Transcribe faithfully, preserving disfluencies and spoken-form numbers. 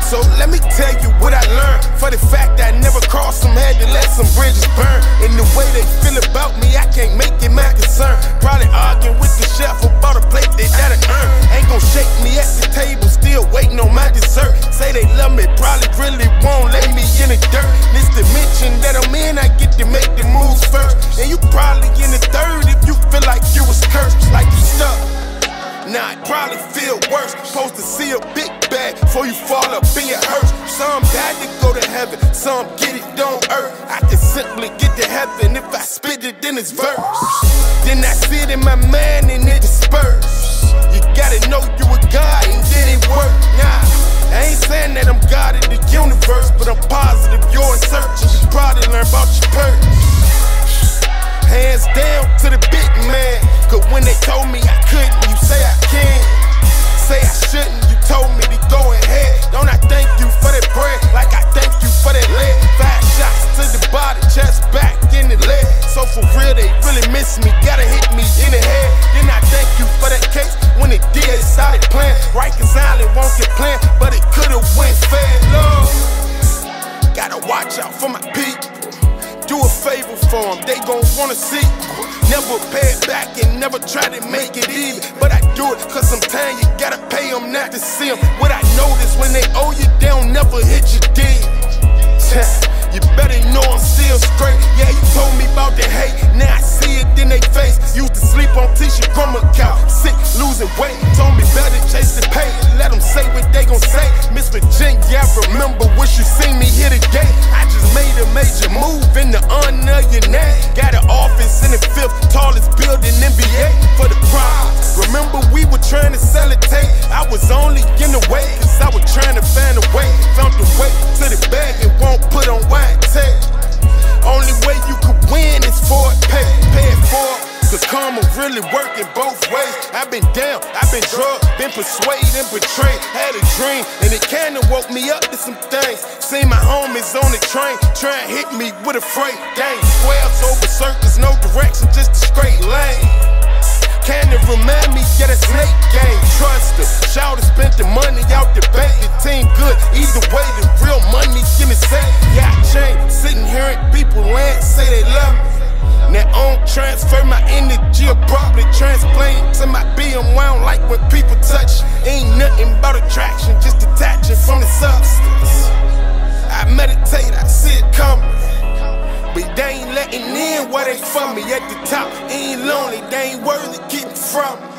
So let me tell you what I learned. For the fact that I never crossed them, had to let some bridges burn. And the way they feel about me, I can't make it my concern. Probably arguing with the chef about a plate they gotta earn. Ain't gon' shake me at the table, still waiting on my dessert. Say they love me, probably really won't lay me in the dirt. This dimension that I'm in, I get to make the moves first. And you probably in the third if you feel like you was cursed, like you stuck. Nah, it probably feel worse. Supposed to see a big bag before you fall up in your hearse. Some died to go to heaven, some get it on earth. I can simply get to heaven if I spit it in this verse. Then I see it in my mind and it disperse. You gotta know you a God and then it work. Nah, I ain't saying that I'm God in the universe, but I'm positive you're in search and you probably learn about your purpose. Hands down to the big man. Cause when they told me I couldn't, you say I can. Say I shouldn't, you told me to go ahead. Don't I thank you for that bread, like I thank you for that lead. Five shots to the body, chest, back, in the leg. So for real, they really miss me, gotta hit me in the head. Then I thank you for that case, when it did, it started playing. Rikers Island won't get planned, but it could've went fair, Lord. Gotta watch out for my people. Do a favor for them, they gon' wanna see. Never pay it back and never try to make it even. But I do it cause sometimes you gotta pay them not to see them. What I notice when they owe you, they don't never hit you dead. You better know I'm still straight. Yeah, you told me about the hate, now I see it in they face. Used to sleep on Tisha Grummer couch, sick, losing weight. Told me better chase the pay, let them say what they gon' say. Miss Virginia, I remember, wish you seen me here today. I just made a major move in the honor of your name. Got an office in the fifth tallest building in N B A for the crowd. Remember we were trying to sell a tape, I was only in the way, cause I was trying to find a way. Found the way to the bag and won't put on wide tape. Only way you could win is for it, pay, pay it for it. Cause karma really working both ways. I've been down, I've been drugged, been persuaded and betrayed. Had a dream and it kinda woke me up to some things. Seen my homies on the train, try and hit me with a freight. Dang, squares over circles, no direction, just a straight lane. Kinda remind me, yeah, that snake game. Trust her, shout spent the money out the bank. The team good, either way, the real money give me safe. Yeah, I changed, sitting here and people land, say they love me. Now I don't transfer my energy abruptly, transplant to my being. I don't like when people touch. Ain't nothing but attraction, just detaching from the substance. I meditate, I see it coming. But they ain't letting in where they from me. At the top, ain't lonely, they ain't worthy getting from me.